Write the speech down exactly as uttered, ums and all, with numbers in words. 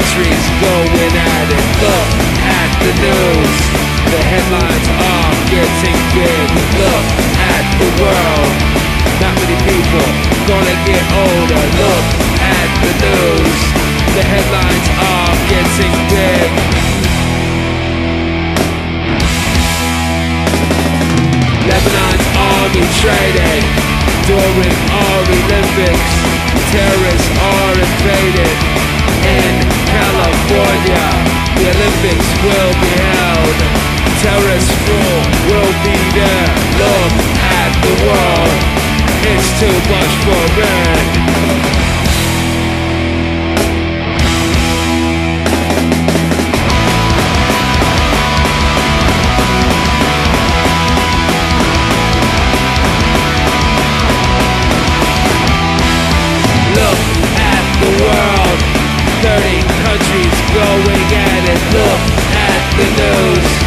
countries going at it. Look at the news, the headlines are getting big. Look at the world, not many people gonna get older. Look at the news, the headlines are getting big. Lebanon's army training during our Olympics. Terrorists are invaded in California. The Olympics will be held. Terrorist rule will be there. Look at the world, it's too much for me. Look at the world, thirty countries going at it. Look at the news,